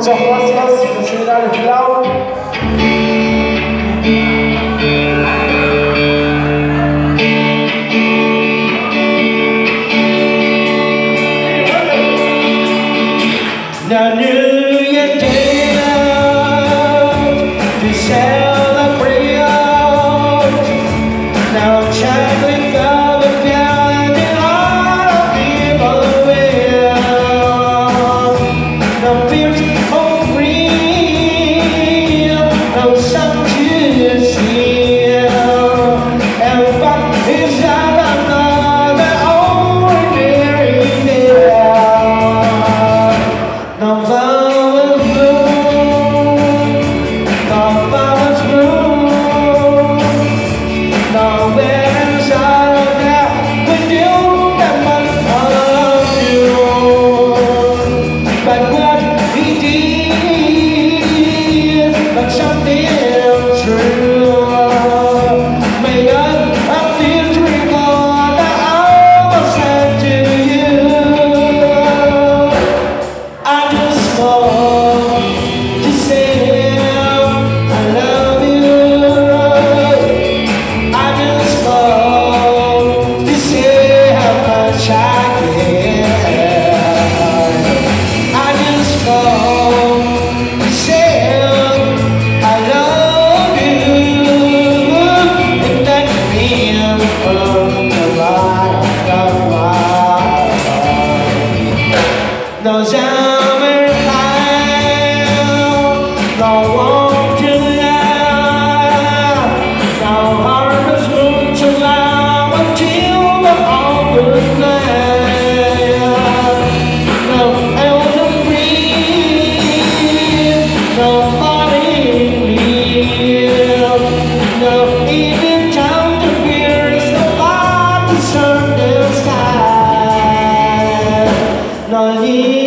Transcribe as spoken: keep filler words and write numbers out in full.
Unser Horst, das sind alle blau. Now New Year Day to celebrate. Now chocolate covered down and all the people will. Now beautiful green, no sun to see, and what is that another ordinary day? Now flowers bloom, now flowers bloom, now there's all of that with you that much of you. But what he did, but something true, made us a victory more that I was sent to you. I just want to say I love you. I just want to say how much I care. I just want to say I love you, and that means from the light of my heart. No summer high, no warm July, no harvest moon to lie until the August night. No elder breeze, no morning leaf, no evening time to pierce the light to turn the sky. No